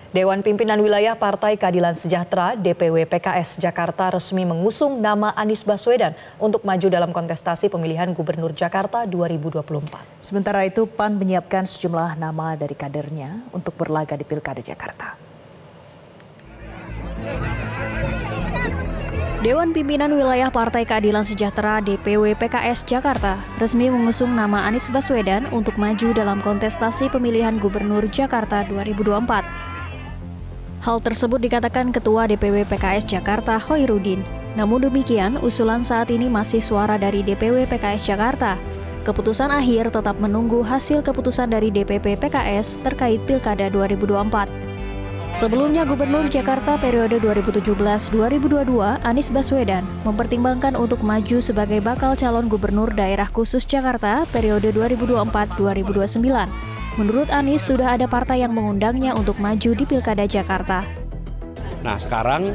Dewan Pimpinan Wilayah Partai Keadilan Sejahtera (DPW PKS) Jakarta resmi mengusung nama Anies Baswedan untuk maju dalam kontestasi pemilihan Gubernur Jakarta 2024. Sementara itu, PAN menyiapkan sejumlah nama dari kadernya untuk berlaga di Pilkada Jakarta. Dewan Pimpinan Wilayah Partai Keadilan Sejahtera (DPW PKS) Jakarta resmi mengusung nama Anies Baswedan untuk maju dalam kontestasi pemilihan Gubernur Jakarta 2024. Hal tersebut dikatakan Ketua DPW PKS Jakarta Khoirudin. Namun demikian, usulan saat ini masih suara dari DPW PKS Jakarta. Keputusan akhir tetap menunggu hasil keputusan dari DPP PKS terkait Pilkada 2024. Sebelumnya, Gubernur Jakarta periode 2017-2022 Anies Baswedan mempertimbangkan untuk maju sebagai bakal calon Gubernur Daerah Khusus Jakarta periode 2024-2029. Menurut Anies, sudah ada partai yang mengundangnya untuk maju di Pilkada Jakarta. Nah, sekarang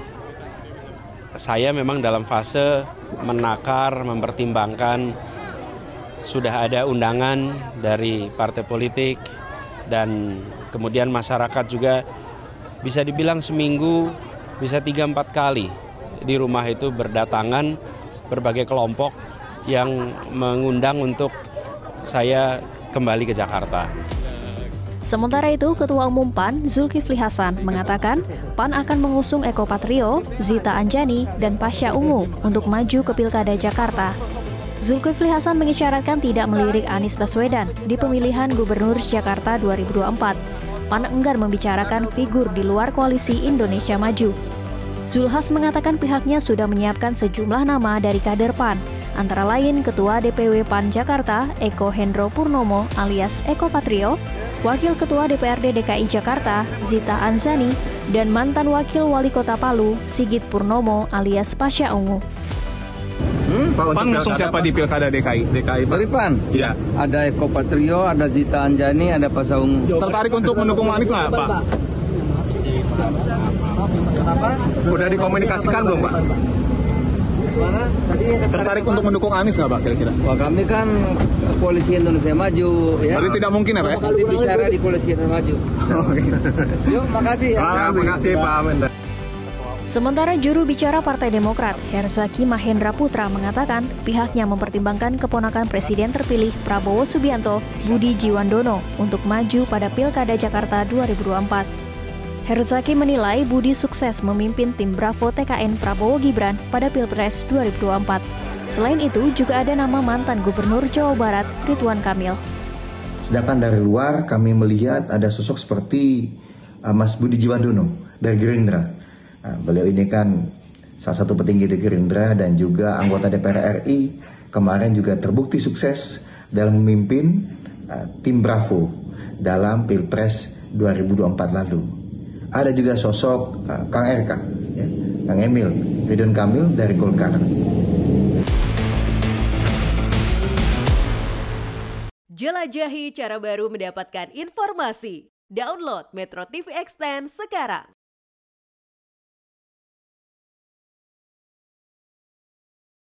saya memang dalam fase menakar, mempertimbangkan. Sudah ada undangan dari partai politik dan kemudian masyarakat juga bisa dibilang seminggu bisa 3-4 kali di rumah itu berdatangan berbagai kelompok yang mengundang untuk saya kembali ke Jakarta. Sementara itu, Ketua Umum PAN Zulkifli Hasan mengatakan PAN akan mengusung Eko Patrio, Zita Anjani, dan Pasha Ungu untuk maju ke Pilkada Jakarta. Zulkifli Hasan mengisyaratkan tidak melirik Anies Baswedan di pemilihan Gubernur Jakarta 2024. PAN enggan membicarakan figur di luar koalisi Indonesia Maju. Zulhas mengatakan pihaknya sudah menyiapkan sejumlah nama dari kader PAN, antara lain Ketua DPW PAN Jakarta Eko Hendro Purnomo alias Eko Patrio, Wakil Ketua DPRD DKI Jakarta Zita Anzani, dan mantan Wakil Wali Kota Palu Sigit Purnomo alias Pasha Ungu. PAN ngusung siapa di Pilkada DKI? Dari PAN? Iya. Ada Eko Patrio, ada Zita Anjani, ada Pasha Ungu. Tertarik untuk mendukung Anies nggak, Pak? Udah dikomunikasikan belum, Pak? Mana? Tadi Tertarik untuk mendukung Anies nggak, Pak, kira-kira? Wah, kami kan Koalisi Indonesia Maju, ya. Berarti tidak mungkin ya, Pak? Nanti bicara di Koalisi Indonesia Maju. Yuk, makasih ya. Makasih, Pak Mendak. Sementara juru bicara Partai Demokrat, Herzaki Mahendra Putra mengatakan pihaknya mempertimbangkan keponakan Presiden terpilih Prabowo Subianto, Budi Jiwandono, untuk maju pada Pilkada Jakarta 2024. Herzaki menilai Budi sukses memimpin tim Bravo TKN Prabowo Gibran pada Pilpres 2024. Selain itu, juga ada nama mantan Gubernur Jawa Barat, Ridwan Kamil. Sedangkan dari luar kami melihat ada sosok seperti Mas Budi Jiwandono dari Gerindra. Nah, beliau ini kan salah satu petinggi di Gerindra dan juga anggota DPR RI, kemarin juga terbukti sukses dalam memimpin tim Bravo dalam Pilpres 2024 lalu. Ada juga sosok Kang RK, ya, Kang Emil, Ridwan Kamil dari Golkar. Jelajahi cara baru mendapatkan informasi. Download Metro TV Extend sekarang.